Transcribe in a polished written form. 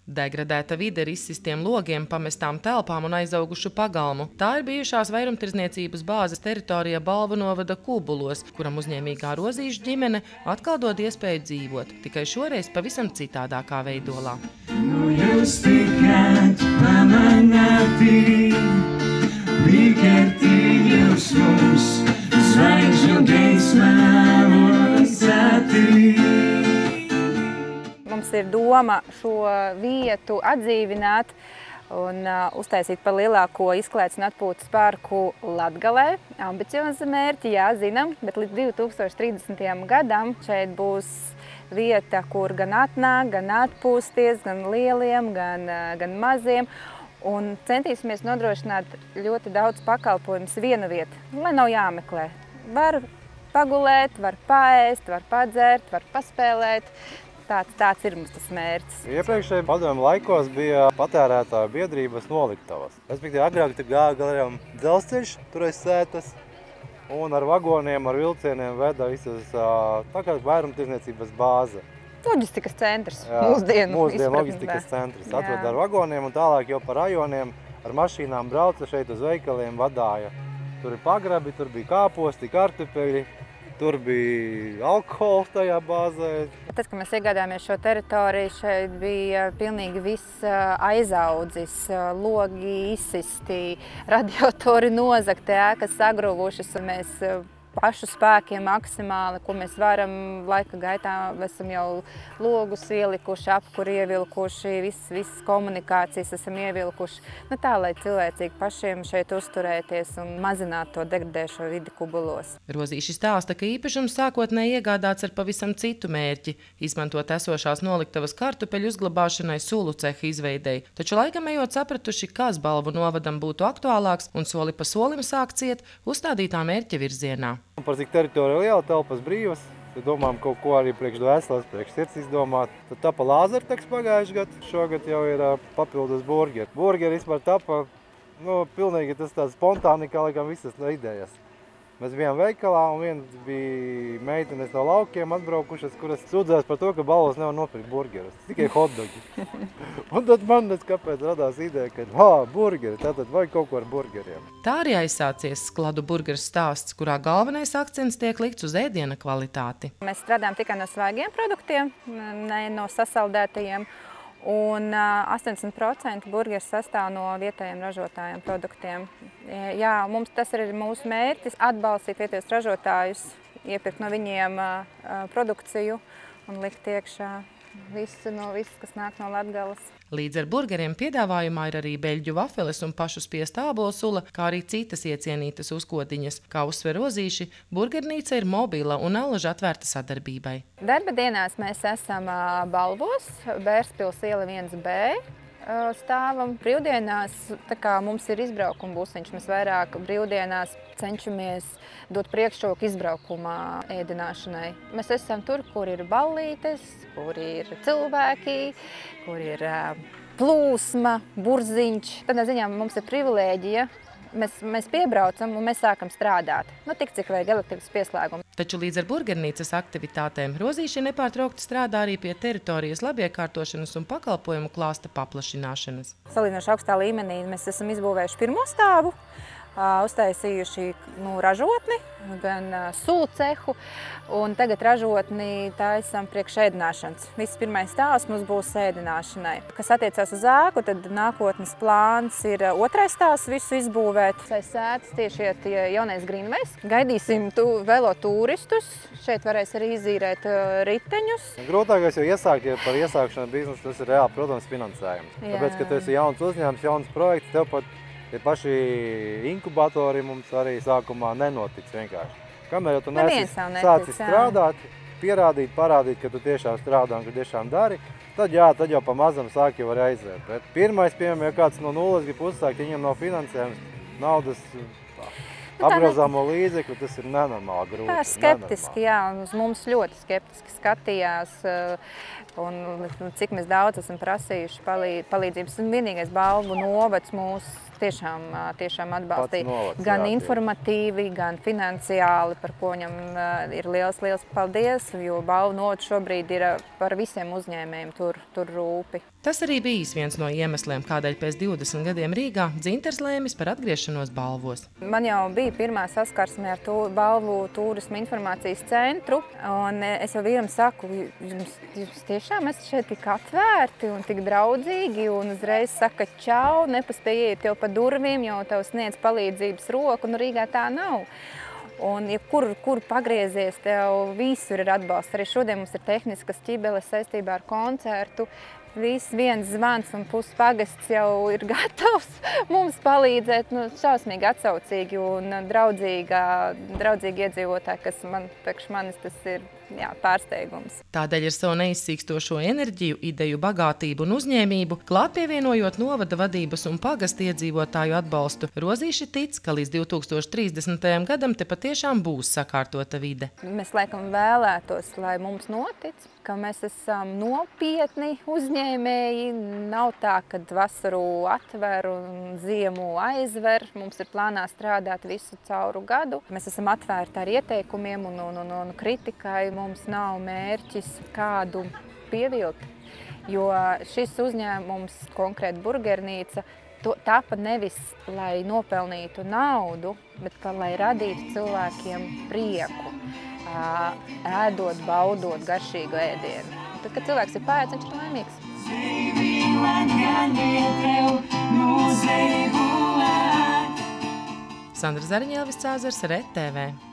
Degradēta vide ar izsistiem logiem, pamestām telpām un aizaugušu pagalmu. Tā ir bijušās vairumtirdzniecības bāzes teritorija Balvu novada Kubulos, kuram uzņēmīgā Rozīšu ģimene atkal dod iespēju dzīvot, tikai šoreiz pavisam citādākā veidolā. Nu jūs tikat pamanāti, līkertījums mums, zvaigžņu gaismā uzsātī. Mums ir doma šo vietu atdzīvināt un uztaisīt par lielāko izklaides un atpūtas parku Latgalē. Ambiciozi mērķi, jā, zinām, bet līdz 2030. gadam šeit būs vieta, kur gan atnāk, gan atpūsties, gan lieliem, gan maziem. Un centīsimies nodrošināt ļoti daudz pakalpojumus viena vieta, lai nav jāmeklē. Var pagulēt, var paēst, var padzert, var paspēlēt. Tāds ir mums tas mērķis. Iepriekšēji padomju laikos bija patērētāju biedrības noliktavas. Respektīvi, agrāk tur gāja garām dzelzceļš, tur aiz sētas, un ar vagoniem, ar vilcieniem veda visas tā kā vairumtirdzniecības bāze. Loģistikas centrs, mūsdienu loģistikas centrs. Atved ar vagoniem un tālāk jau pa rajoniem ar mašīnām brauca šeit uz veikaliem, vadāja. Tur ir pagrabi, tur bija kāposti, kartupeļi. Tur bija alkohols tajā bāzē. Tad, kad mēs iegādājāmies šo teritoriju, šeit bija pilnīgi viss aizaudzis, logi izsisti, radiatori nozagti, ēkas sagruvušas. Mēs pašu spēkiem maksimāli, ko mēs varam laika gaitā, esam jau logus ielikuši, apkuri ievilkuši, visas komunikācijas esam ievilkuši. Tā, lai cilvēcīgi pašiem šeit uzturēties un mazināt to degradēšo vidi Kubulos. Rozīši stāsta, ka īpašums sākotnēji iegādāts ar pavisam citu mērķi – izmantot esošās noliktavas kartupeļu uzglabāšanai sulu ceha izveidei. Taču laikam ejot sapratuši, kas Balvu novadam būtu aktuālāks un soli pa solim sāk ciet uzstādītā mērķa virzienā. Par cik teritorija liela, telpas brīvas, tad domājam kaut ko arī priekš dvēseles, priekš sirds izdomāt. Tad tapa lāzerteks pagājuši gadu, šogad jau ir papildus burgeri. Burgeri vispār tapa, pilnīgi tas tāds spontāni, kā laikam visas idejas. Mēs bijām veikalā un viens bija meitenes no laukiem atbraukušas, kuras sūdzējās par to, ka Balvos nevar nopirkt burgerus, tikai hotdogi. Un tad man kāpēc radās ideja, ka burgeri, tātad vajag kaut ko ar burgeriem. Tā arī aizsācies Skladu burgeru stāsts, kurā galvenais akcents tiek likts uz ēdiena kvalitāti. Mēs strādājam tikai no svaigiem produktiem, ne no sasaldētajiem. Un 80% burgeri sastāv no vietējiem ražotājiem produktiem. Jā, tas ir mūsu mērķis – atbalstīt vietējos ražotājus, iepirkt no viņiem produkciju un likt iekšā visu, kas nāk no Latgales. Līdz ar burgeriem piedāvājumā ir arī beļģu vafeles un pašu spiesta ābolu sula, kā arī citas iecienītas uzkodiņas. Kā uzsver Rozīši, burgernīca ir mobila un allaž atvērta sadarbībai. Darba dienās mēs esam Balvos, Bērspils iela 1B stāvam. Brīvdienās, tā kā mums ir izbraukuma busiņš, mēs vairāk brīvdienās cenšamies dot priekšroku izbraukumā ēdināšanai. Mēs esam tur, kur ir ballītes, kur ir cilvēki, kur ir plūsma, burziņš. Tādā ziņā mums ir privilēģija. Mēs piebraucam un mēs sākam strādāt. Tik, cik vajag elektrikas pieslēgumu. Taču līdz ar burgernīcas aktivitātēm Rozīši nepārtraukti strādā arī pie teritorijas labiekārtošanas un pakalpojumu klāsta paplašināšanas. Salīdzinoši augstā līmenī mēs esam izbūvējuši pirmo stāvu, uztaisījuši ražotni, gan sulu cehu, un tagad ražotni taisam priekš ēdināšanas. Viss pirmais stāvs mums būs ēdināšanai. Kas attiecās uz ēku, tad nākotnes plāns ir otrais stāvs visu izbūvēt. Aiz sētas tieši iet jaunais Greenways. Gaidīsim velo turistus. Šeit varēs arī izīrēt riteņus. Grūtākais jau iesākt, ja par iesākšanu biznesu tas ir reāli, protams, finansējums. Tāpēc, ka tu esi jauns uzņēmums, jauns projekts, tev pat tie paši inkubatori mums arī sākumā nenotiks vienkārši. Kamēr jau tu neesi sācis strādāt, pierādīt, parādīt, ka tu tiešām strādā un ka tiešām dari, tad jau pamazam sāk jau var aiziet. Bet pirmais, piemēram, ja kāds no nulles grib uzsākt, viņam nav finansējums, naudas apgrozāmo līdzekļu, tas ir nenormāli grūti. Tā ir skeptiski, jā, un uz mums ļoti skeptiski skatījās, un cik mēs daudz esam prasījuši palīdzības. Un vienīgais Balvu novads mūs tiešām atbalstīja. novads, Gan jā, informatīvi, gan finansiāli, par ko viņam ir liels paldies, jo balvu novads šobrīd ir par visiem uzņēmējiem tur rūpi. Tas arī bijis viens no iemesliem, kādēļ pēc 20 gadiem Rīgā Dzinters lēmis par atgriešanos balvos. Man jau bija pirmā saskarsme ar balvu turisma informācijas centru, un es jau vīram saku, jums tiešām esat šeit tik atvērti un tik draudzīgi, un uzreiz saka čau, nepaspēj iet jau pa durvīm, jau tev sniedz palīdzības roku, un Rīgā tā nav. Un, ja kur pagriezies, tev visur ir atbalsts. Arī šodien mums ir tehniskas ķibeles saistībā ar koncertu. Viens zvans un puspagasts jau ir gatavs mums palīdzēt. Šausmīgi atsaucīgi un draudzīgi iedzīvotāji, kas priekš manis tas ir pārsteigums. Tādēļ ar savu neizsīkstošo enerģiju, ideju bagātību un uzņēmību, klāt pievienojot novada vadības un pagasta iedzīvotāju atbalstu, Rozīši tic, ka līdz 2030. gadam te patiešām būs sakārtota vide. Mēs laikam vēlētos, lai mums notic, ka mēs esam nopietni uzņēmēji. Nav tā, ka vasaru atver un ziemu aizver. Mums ir plānā strādāt visu cauru gadu. Mēs esam atvērti ar ieteikumiem un kritikai. Mums nav mērķis kādu pievilkt, jo šis uzņēmums, konkrēti burgernīca, tāpa nevis, lai nopelnītu naudu, bet lai radītu cilvēkiem prieku, ēdot, baudot garšīgu ēdienu. Tad, kad cilvēks ir paēdis, viņš ir laimīgs. Sandra Zariņēlvis, Cēzars, RTV.